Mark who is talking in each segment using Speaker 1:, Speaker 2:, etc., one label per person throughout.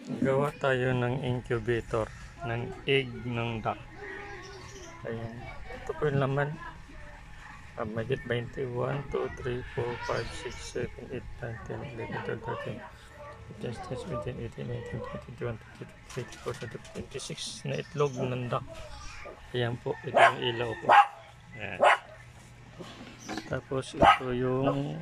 Speaker 1: Gawa tayo ng incubator ng egg ng duck. Ayan. Ito po yung laman. Magit 20. 1, 2, 3, 4, 5, 6, 7, 8, 9, 10, 11, 12, 13, 14, 15, 16, 17, 18, 19, 20, 21, 22, 23, 24, 25, 26 na itlog ng duck. Ayan po. Ito yung ilaw po. Ayan. Tapos ito yung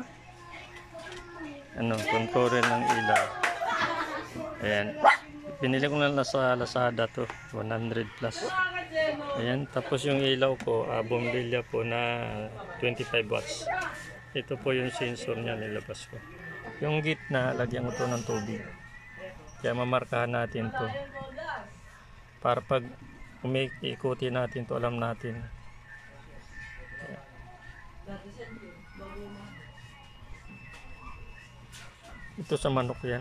Speaker 1: controller ng ilaw. Ayan. Binili ko na sa Lazada to. 100 plus. Ayan. Tapos yung ilaw ko, bombilya po na 25 watts. Ito po yung sensor niya, nilabas ko. Yung gitna, lagyan ko to ng tubig. Kaya mamarkahan natin to. Para pag ikuti natin to, alam natin. Ayan. Ito sa manok yan.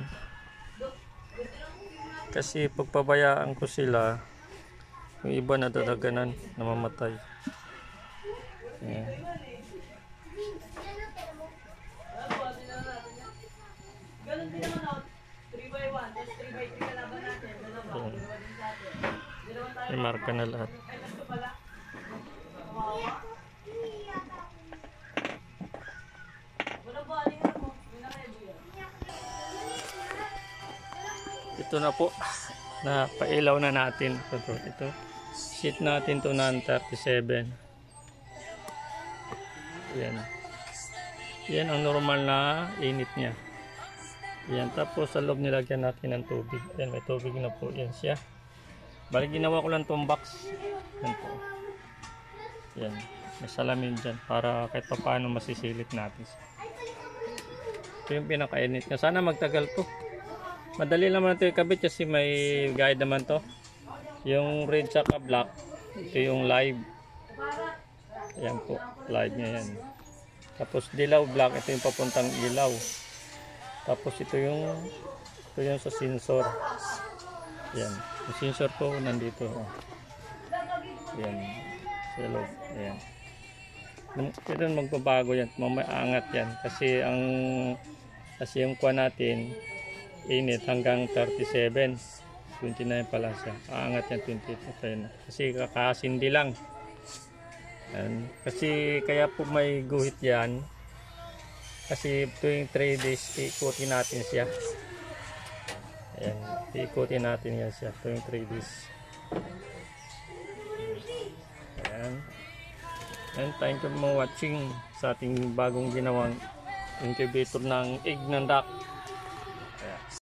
Speaker 1: Kasi pagpabayaan ko sila, yung iba nadadaganan, namamatay. Ayan. May marka na lahat. Ito na po, na pailaw na natin. Ito sheet natin to ng 37. Yan ang normal na init niya. Yan, tapos sa loob nilagyan natin ng tubig. Yan, may tubig na po. Yan siya. Bali ginawa ko lang tong box. Yan po. Yan, may salamin dyan para kahit pa paano masisilip natin. Ito yung pinakainit niya. Sana magtagal to. Madali naman ito ikabit kasi may guide naman to. Yung red saka black, ito yung live. Ayan po, live niya yan. Tapos dilaw black, ito yung papuntang ilaw. Tapos ito yung sa sensor. Ayan, yung sensor po nandito. Ayan, sa loob. Ayan. Ito magbabago yan, mamaya angat yan. Kasi yung kuha natin, init hanggang 37, 29 pala siya. Aangat yan 28 na. Kasi kakasindi lang. Ayan. Kasi kaya po may guhit yan. Kasi tuwing 3 days ikutin natin siya. Ayan. Ikutin natin yan siya tuwing 3 days. Ayan. And thank you for watching sa ating bagong ginawang incubator ng egg ng duck.